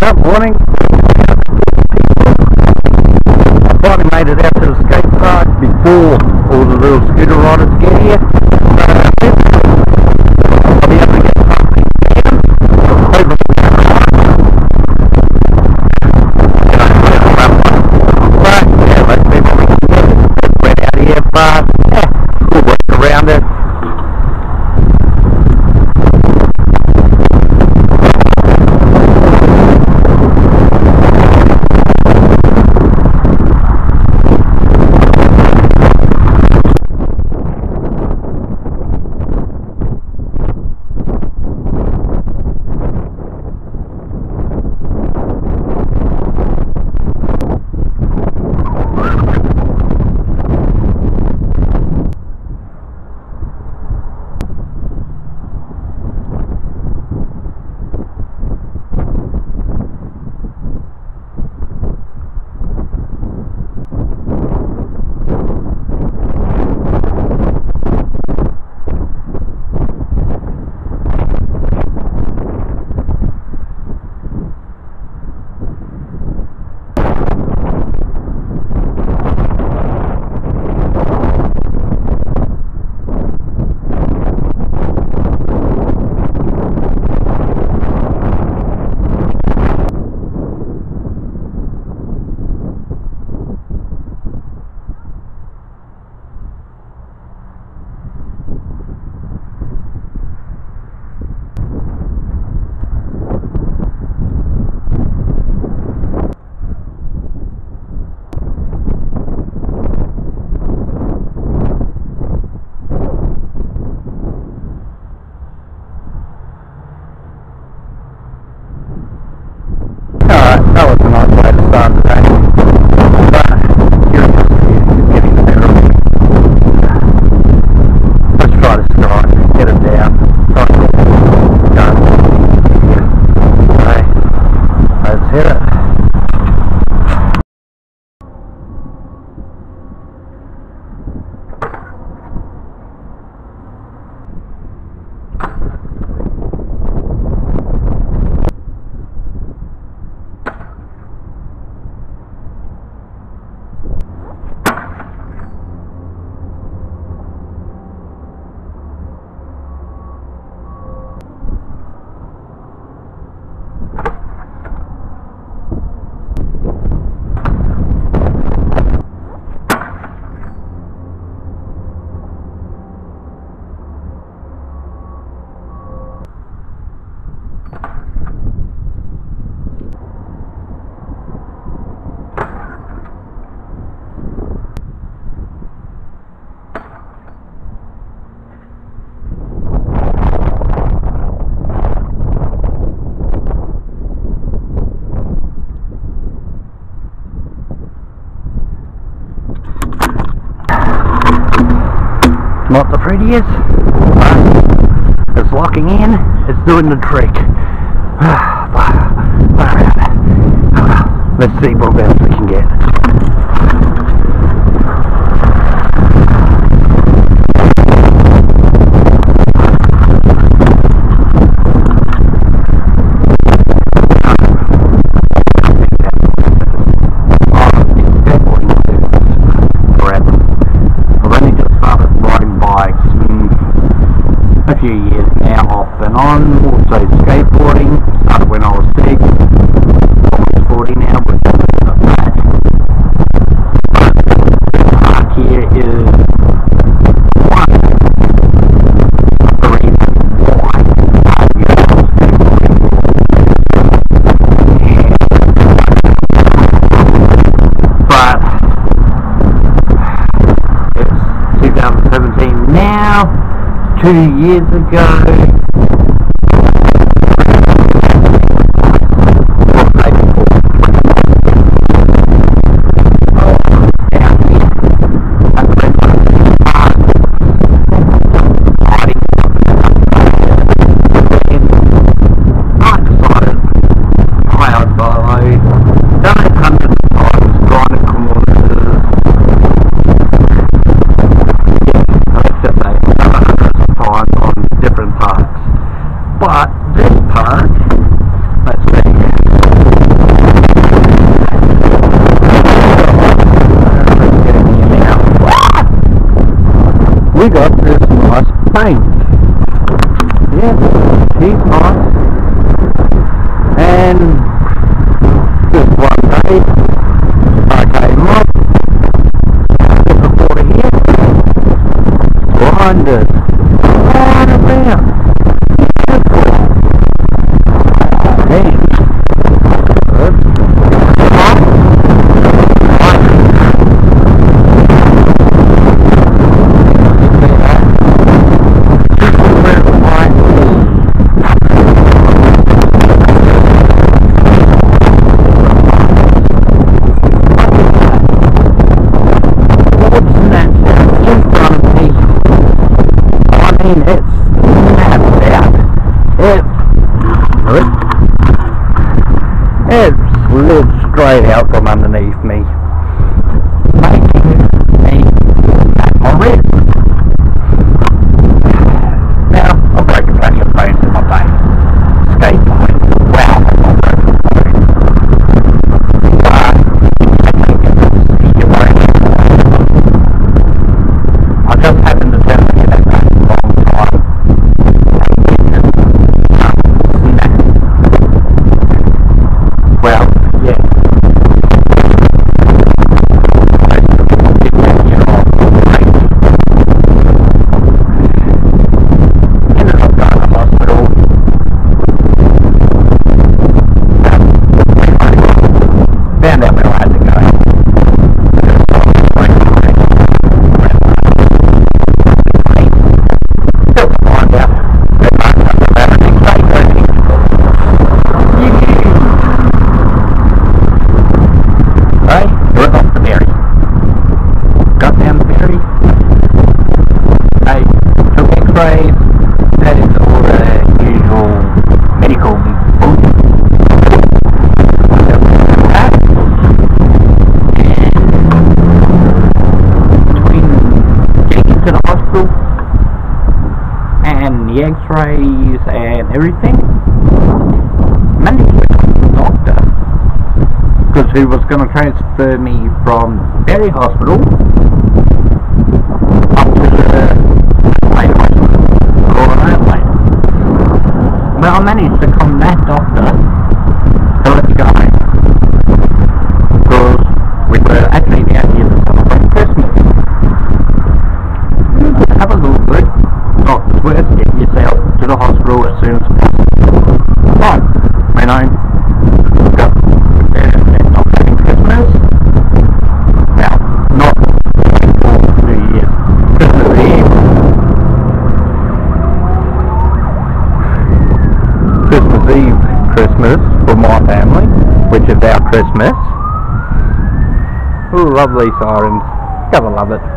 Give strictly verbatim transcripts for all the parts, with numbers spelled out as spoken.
Good morning. I finally made it out to the skate park before all the little scooter riders get here. Uh, I'll be able to get something down. Hopefully, but yeah, let's see what we can get. Right out here, but yeah, we'll work around it. That was a nice way to start today. But curiosity is getting the better of me. Let's try this guy, get him down. Try to go. Okay, let's hit it. Not the prettiest, but it's locking in, it's doing the trick. Let's see what else we can get. A few years now, off and on. Also skateboarding, started when I was six, almost forty now, but not that. This park here is one of the reasons why I use skateboarding. But it's two thousand seventeen now. Two years ago, on different parts. we got this nice paint. Yeah, he's nice. And just one day, I came up, took the water here, blinded, right around. Man, good. It's snapped out. It, it slid straight out from underneath me, making me at my wrist. Now, I've broken plenty of bones in my day. Skateboarding, wow, I've broken bones. But I think it's your brain. I just happened to tell you that that wrong time. Well, yeah. Ended up going to hospital. Found out where I had to go. Still to find out. Right, we're off the berry. Got down the berry. I took x-rays. That is all the usual medical book. That. And between getting into the hospital and the x-rays and everything, managed to become the doctor. Because he was going to transfer me from Berry Hospital up to the Adelaide Hospital, Royal Adelaide. Well, I managed to come that doctor to let me go home. Because we were actually out here to celebrate Christmas. Have a little bit. Doctor's words, get yourself to the hospital as soon as possible. Right, went home. Got Christmas. Well, not for New Year's. Christmas Eve. Christmas Eve, Christmas for my family, which is our Christmas. Ooh, lovely sirens. Gotta love it.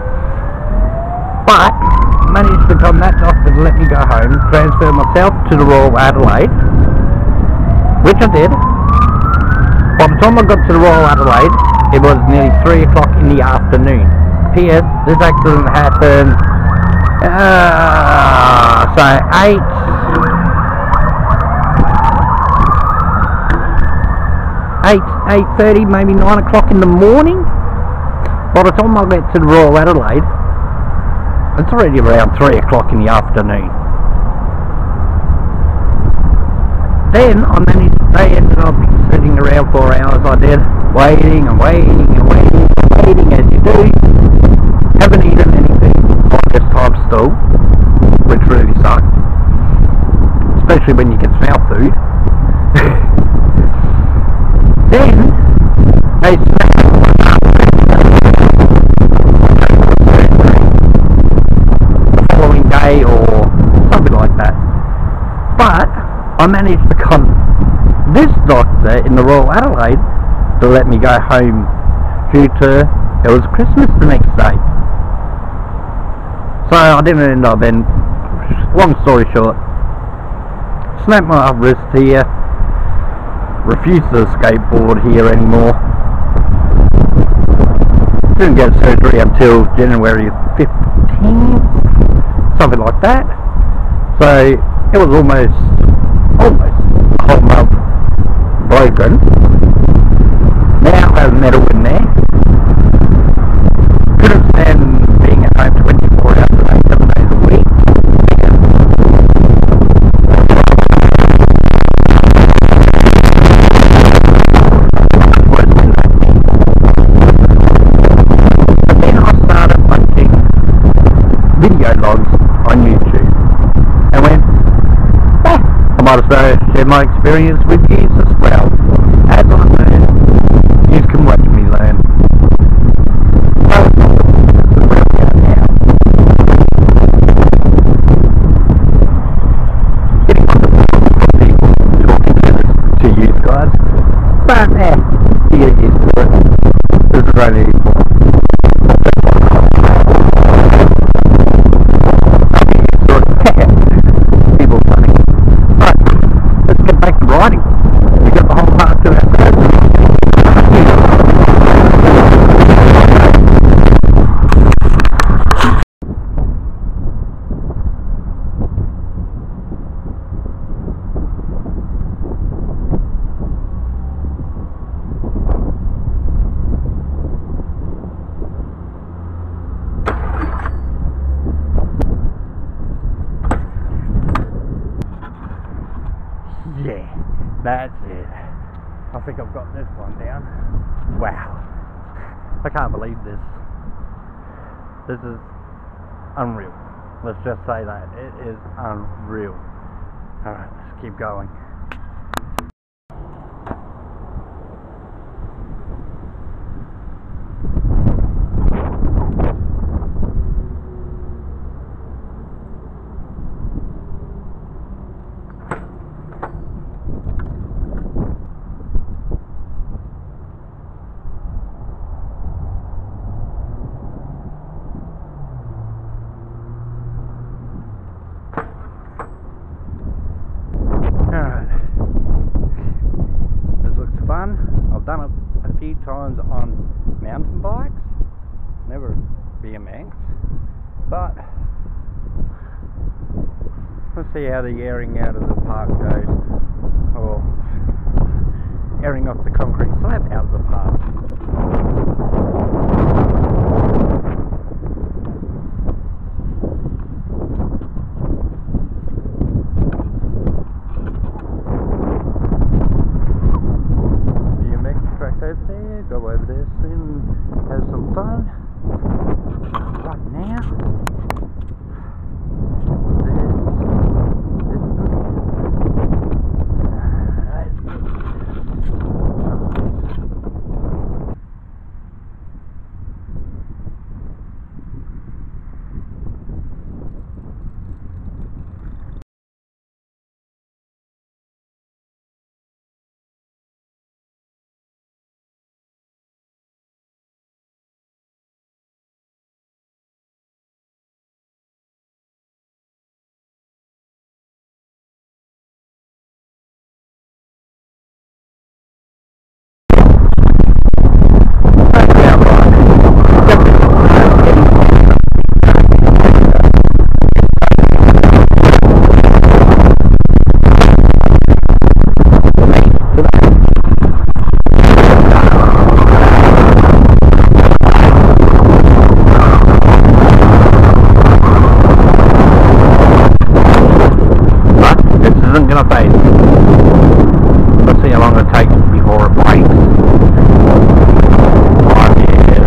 But managed to come that doctor to let me go home, transfer myself to the Royal Adelaide, which I did. By the time I got to the Royal Adelaide, it was nearly three o'clock in the afternoon. P S This accident happened, uh, so eight, eight, eight thirty, maybe nine o'clock in the morning. By the time I get to the Royal Adelaide, it's already around three o'clock in the afternoon. Then I managed, they ended up sitting around four hours, I did, waiting and waiting and waiting and waiting as you do. Haven't eaten anything by this time still, which really sucked. Especially when you can smell food. Then, they smacked the following day or something like that. But I managed to con this doctor in the Royal Adelaide to let me go home due to it was Christmas the next day. So I didn't end up in, long story short, snapped my wrist here, refused to skateboard here anymore. Didn't get surgery until January fifteenth, something like that. So it was almost almost a whole month broken. Now I have metal in there. Couldn't stand being at home twenty-four hours a video logs on YouTube and went, ah, I might as well share my experience with you as well. As I learn, you can watch me learn. So, this is where we are now. Getting on the phone with people, talking to, this, to you guys. But, eh, you get used to it. This is only for people funny. Right, let's get back to writing. We got the whole part to ourselves. Yeah, that's it. I think I've got this one down. Wow. I can't believe this. This is unreal. Let's just say that. It is unreal. Alright, let's keep going. I've done it a few times on mountain bikes, never B M X, but let's see how the airing out of the park goes, or airing off the concrete slab out of the park. Over there, go over there soon, have some fun. Right now, this, this isn't going to fade. Let's see how long it takes before it breaks. Oh, yeah.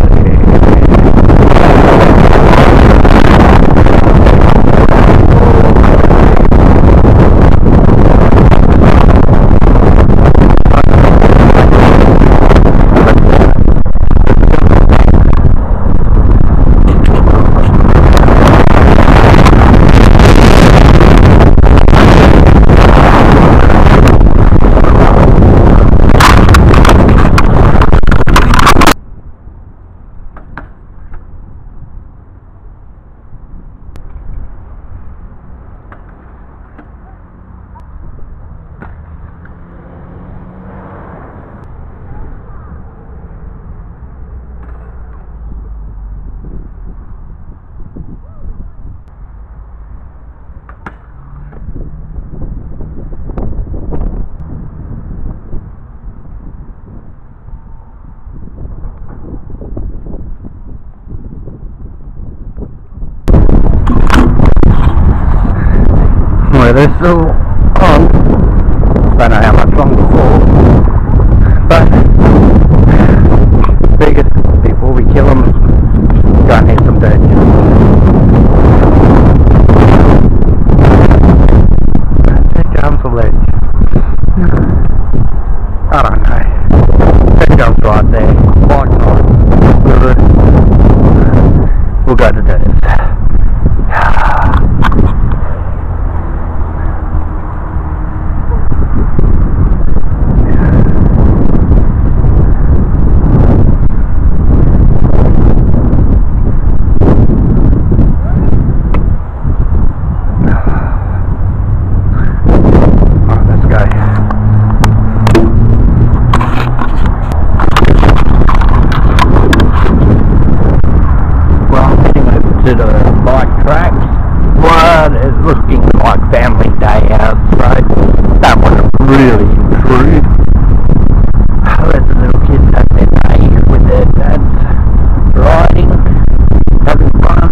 Well, they're still on. Don't know how much longer for, but figured before we kill them, go and hit some dirt. tracks, but it's looking like family day out, so don't want to really intrude. Let the little kids have their day with their dads, riding, having fun.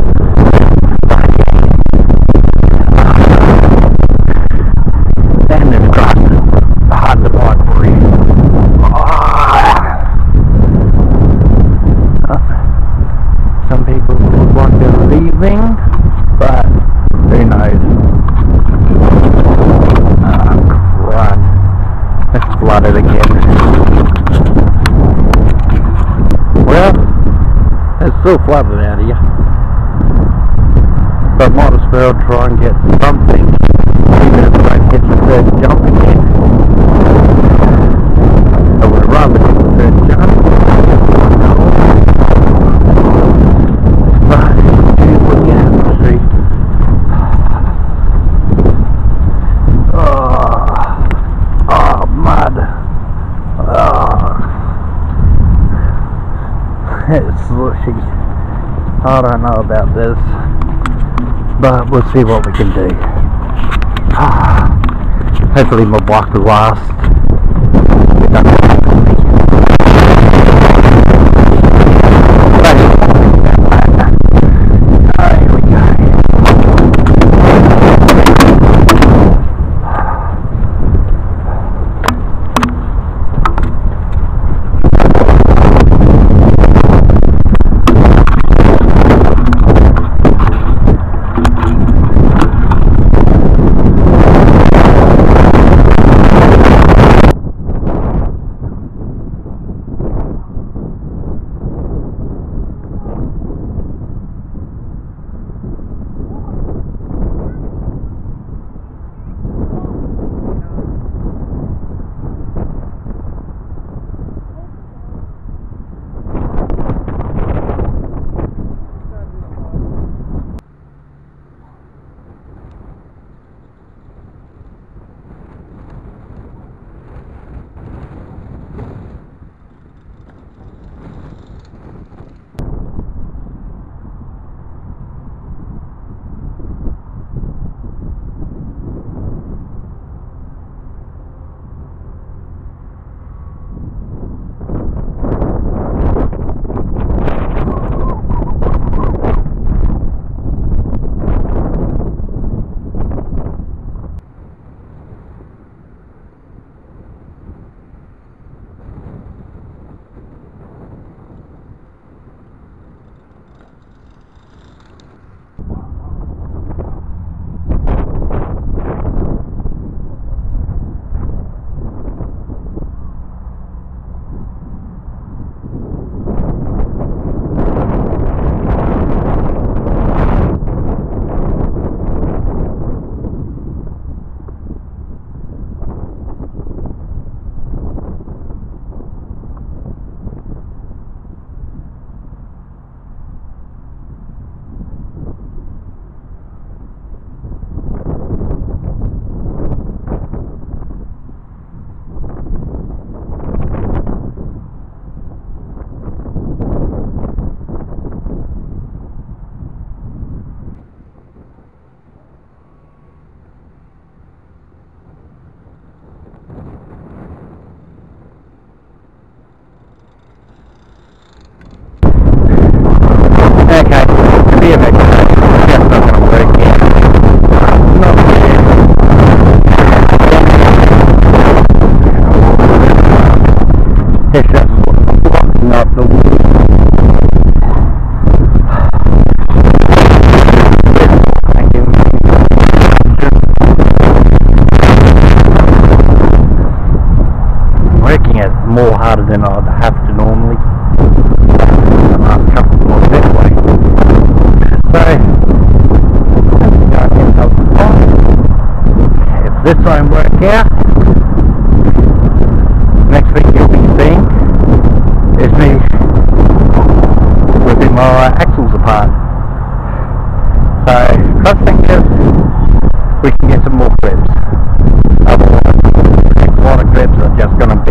And this grass is hard to bike for you. Some people look like they're leaving, but who knows? Ah, crud. It's flooded again. Well, it's still flooded out here. But might as well try and get something, even if I don't hit the third jump again. I would rather hit the third jump. But, here's what you have to see. Oh, oh mud. Oh. It's slushy. I don't know about this, but we'll see what we can do. Hopefully my bike will last. It doesn't happen to me. Oh, here we go. More harder than I'd have to normally. The last couple more this way. So, if this won't work out, next week you'll be seeing is me ripping my axles apart. So, cross fingers, we can get some more grips. Otherwise, the next lot of grips are just going to be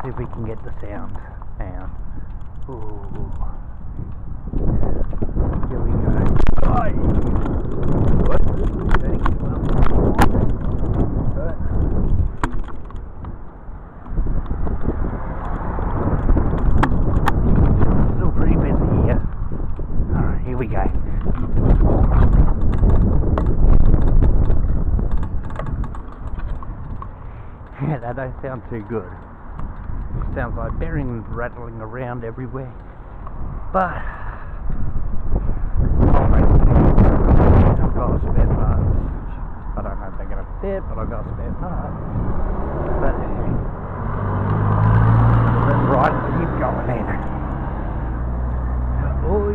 see if we can get the sound down. Ooh. Here we go. Aye. What? Turning it well. Good. Still pretty busy here. Alright, here we go. Yeah, that don't sound too good. Sounds like bearings rattling around everywhere. But I've got spare parts. I don't know if they're going to fit, but I've got spare parts. But let's ride and keep going then. Oi.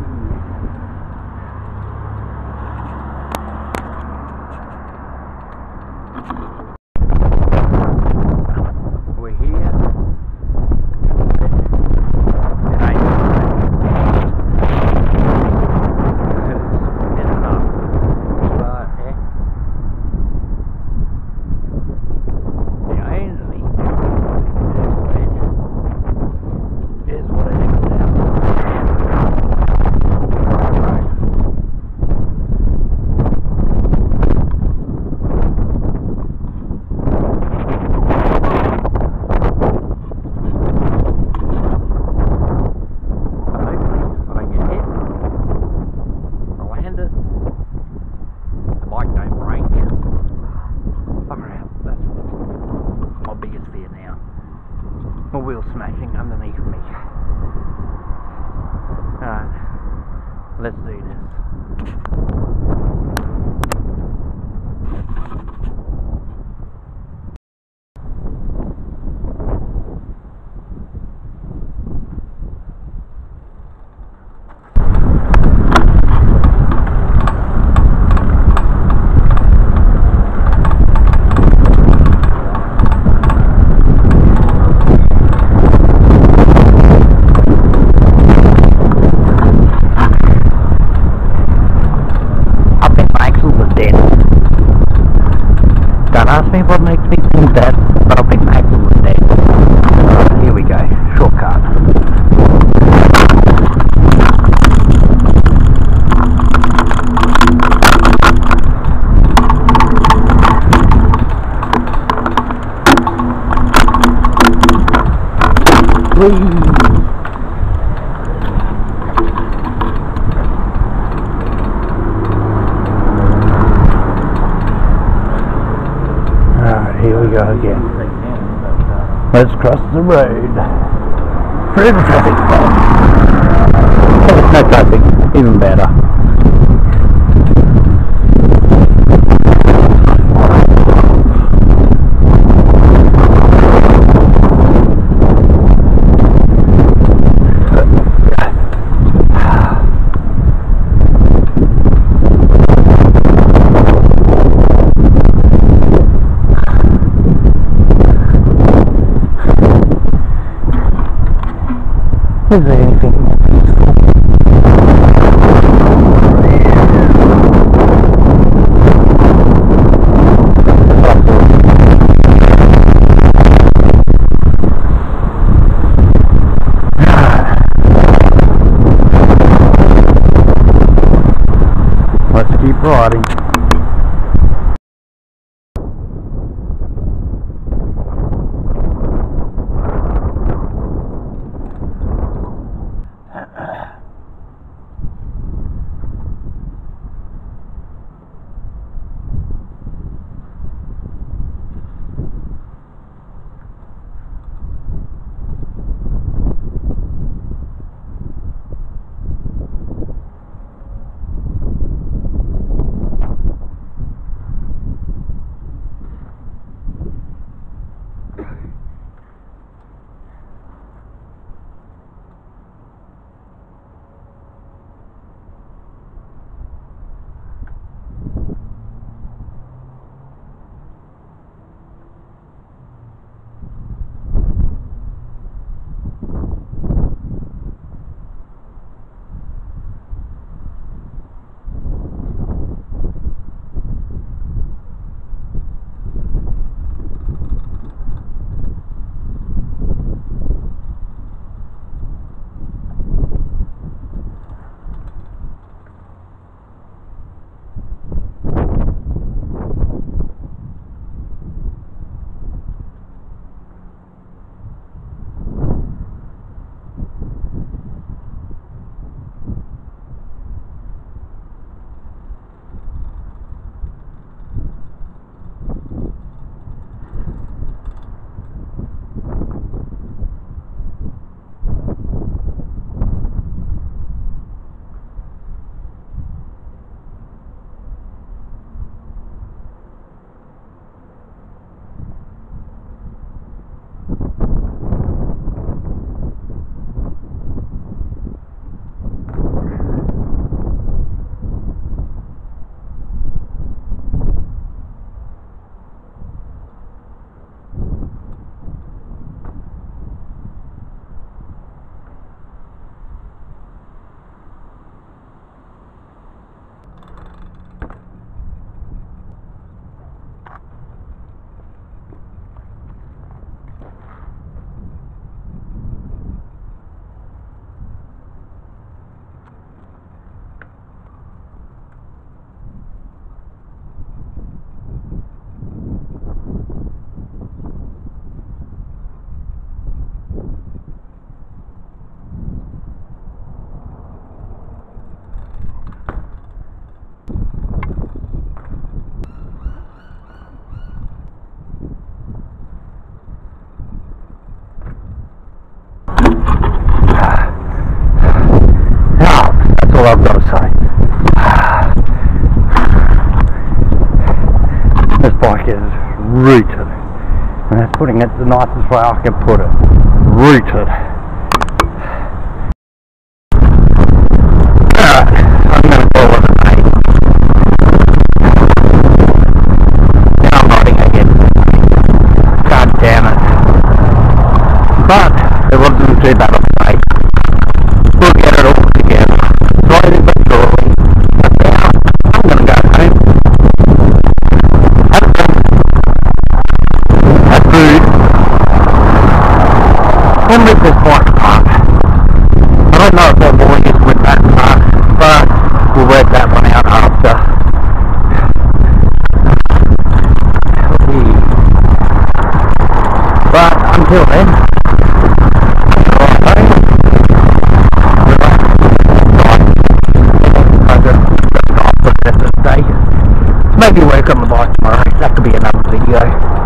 Wheel smashing underneath me. Alright, let's do this. Don't ask me what makes me think that, but I think my axle was dead. Right, here we go, shortcut. Whee! Here we go again. Let's cross the road. Through the traffic stop. Oh, no traffic, even better. Is there anything more peaceful? Let's keep riding. the nicest way I can put it. Rooted. Alright, I'm going to call it a day. Now I'm riding again. God damn it. But it wasn't too bad of a day. We'll get it all together. Slowly but surely. But now, I'm going to go home. Have fun. Have food. And leave this bike apart. I don't know if that boy is with that part, but we'll work that one out after. But until then, maybe work on the bike tomorrow. That could be another video.